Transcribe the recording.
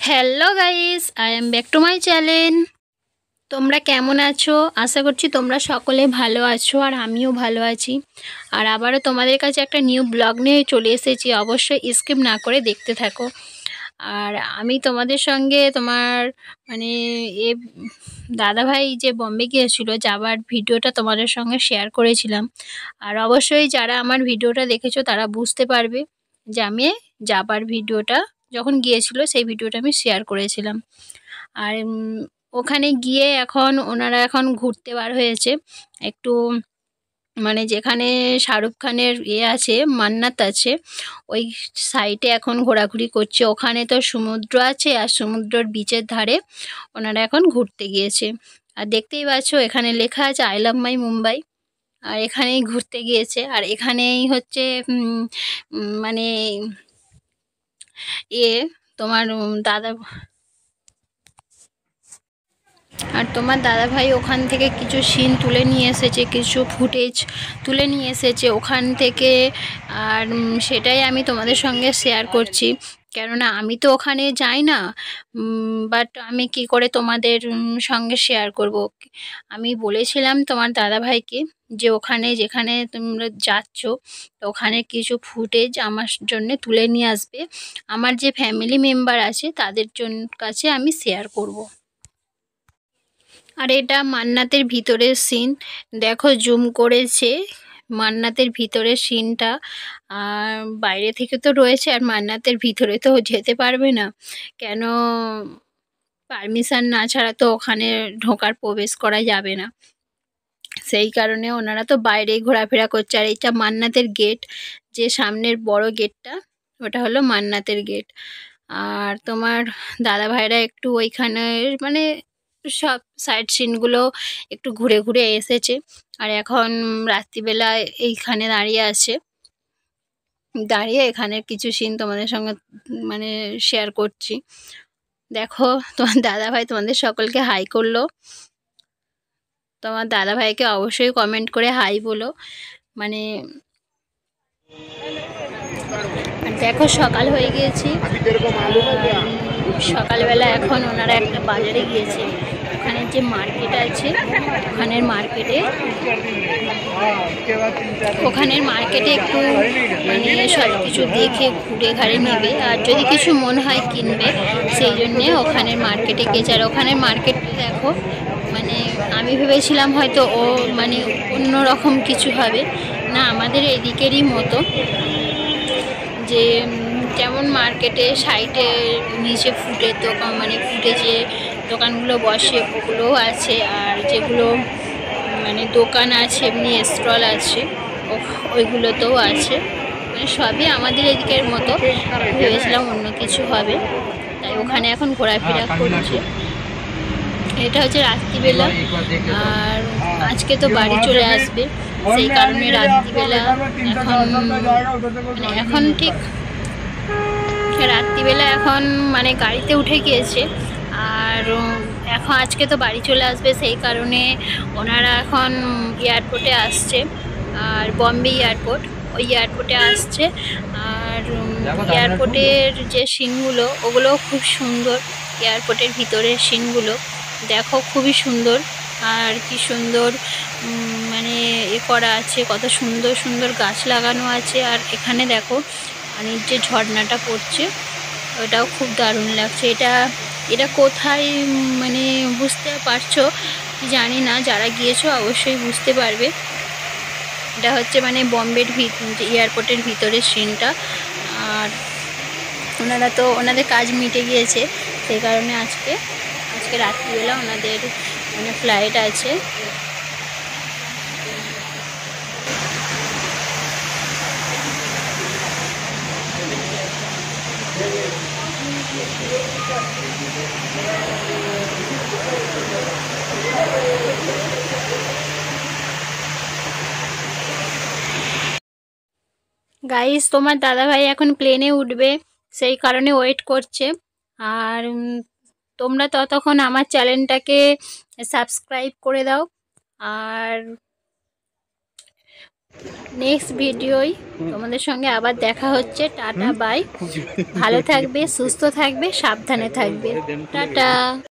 Hello guys, I am back to my channel. তোমরা কেমন আছো? আশা করছি তোমরা সকলে ভালো আছো আর আমিও ভালো আছি। আর আবারও তোমাদের কাছে একটা নিউ ব্লগ নিয়ে চলে এসেছি। অবশ্যই স্কিপ না করে দেখতে থাকো। আর আমি তোমাদের সঙ্গে মানে এ দাদাভাই যে বম্বে গিয়েছিল যাবার ভিডিওটা তোমাদের সঙ্গে শেয়ার করেছিলাম। আর অবশ্যই যারা আমার ভিডিওটা দেখেছো তারা বুঝতে পারবে যে আমি যাবার ভিডিওটা যখন গিয়েছিল সেই ভিডিওটা আমি শেয়ার করেছিলাম। আর ওখানে গিয়ে ওনারা এখন ঘুরতে বার হয়েছে একটু, মানে যেখানে শাহরুখ খানের আছে, মান্নাত আছে, ওই সাইডে এখন ঘোরাঘুরি করছে। ওখানে তো সমুদ্র আছে আর সমুদ্রের বিচের ধারে ওনারা এখন ঘুরতে গিয়েছে। আর দেখতেই পাচ্ছ এখানে লেখা আছে আই লাভ মাই মুম্বাই। আর এখানেই ঘুরতে গিয়েছে। আর এখানেই হচ্ছে মানে তোমার দাদা আর তোমার দাদাভাই ওখান থেকে কিছু সিন তুলে নিয়ে এসেছে, কিছু ফুটেজ তুলে নিয়ে এসেছে ওখান থেকে। আর সেটাই আমি তোমাদের সঙ্গে শেয়ার করছি, কেননা আমি তো ওখানে যাই না। বাট আমি কি করে তোমাদের সঙ্গে শেয়ার করব। আমি বলেছিলাম তোমার দাদাভাইকে যে ওখানে যেখানে তোমরা যাচ্ছ তো ওখানে কিছু ফুটেজ আমার জন্য তুলে নিয়ে আসবে। আমার যে ফ্যামিলি মেম্বার আছে তাদের কাছে আমি শেয়ার করব। আর এটা মান্নাতের ভিতরের সিন, দেখো জুম করেছে মান্নাতের ভিতরের সিনটা। আর বাইরে থেকে তো রয়েছে, আর মান্নাতের ভিতরে তো যেতে পারবে না, কেন পারমিশন না ছাড়া তো ওখানে প্রবেশ করা যাবে না। সেই কারণে ওনারা তো বাইরেই ঘোরাফেরা করছে। আর এটা মান্নাতের গেট, যে সামনের বড় গেটটা ওটা হলো মান্নাতের গেট। আর তোমার দাদা ভাইরা একটু ওইখানে মানে সব সাইড সিনগুলো একটু ঘুরে ঘুরে এসেছে। আর এখন রাত্রিবেলা এইখানে দাঁড়িয়ে এখানে কিছু সিন তোমাদের সঙ্গে মানে শেয়ার করছি। দেখো তোমার দাদাভাই তোমাদের সকলকে হাই করলো। তোমার দাদাভাইকে অবশ্যই কমেন্ট করে হাই বলো। মানে দেখো সকাল হয়ে গিয়েছি। সকালবেলা এখন ওনারা একটা বাজারে গিয়েছে, ওখানে যে মার্কেট আছে ওখানের মার্কেটে একটু মানে সব কিছু দেখে ঘুরে ঘাড়ে নেবে। আর যদি কিছু মনে হয় কিনবে, সেই জন্যে ওখানের মার্কেটে গেছে। আর ওখানের মার্কেটে দেখো মানে আমি ভেবেছিলাম হয়তো মানে অন্য রকম কিছু হবে না, আমাদের এদিকেরই মতো, যে যেমন মার্কেটে সাইডে নিচে ফুটের দোকান, মানে ফুটে যে দোকানগুলো বসে ওগুলোও আছে। আর যেগুলো মানে দোকান আছে এমনি স্টল আছে ওইগুলোতেও আছে। মানে সবই আমাদের এদিকের মতো, ভেবেছিলাম অন্য কিছু হবে, তাই ওখানে এখন ঘোরাফেরা করছে। এটা হচ্ছে রাত্রিবেলা। আর আজকে তো বাড়ি চলে আসবে, সেই কারণে রাত্রিবেলা এখন ঠিক রাত্রিবেলা এখন মানে গাড়িতে উঠে গিয়েছে। আর এখন আজকে তো বাড়ি চলে আসবে, সেই কারণে ওনারা এখন এয়ারপোর্টে আসছে। আর বম্বে এয়ারপোর্ট, ওই এয়ারপোর্টে আসছে। আর এয়ারপোর্টের যে সিনগুলো ওগুলো খুব সুন্দর, এয়ারপোর্টের ভিতরের সিনগুলো দেখো খুবই সুন্দর। আর কি সুন্দর মানে করা আছে, কত সুন্দর সুন্দর গাছ লাগানো আছে। আর এখানে দেখো পানির যে ঝর্ণাটা পড়ছে ওটাও খুব দারুণ লাগছে। এটা কোথায় মানে বুঝতে পারছো কি জানি না, যারা গিয়েছো অবশ্যই বুঝতে পারবে। এটা হচ্ছে মানে বম্বের এয়ারপোর্টের ভিতরের সিনটা। আর ওনারা তো ওনাদের কাজ মিটে গিয়েছে, সেই কারণে আজকে রাত্রিবেলা ওনাদের মানে ফ্লাইট আছে। গাইস তোমার দাদাভাই এখন প্লেনে উঠবে, সেই কারণে ওয়েট করছে। আর তোমরা ততক্ষণ আমার চ্যানেলটাকে সাবস্ক্রাইব করে দাও। আর নেক্সট ভিডিওয় তোমাদের সঙ্গে আবার দেখা হচ্ছে। Tata bye. ভালো থাকবে, সুস্থ থাকবে, সাবধানে থাকবে। টাটা।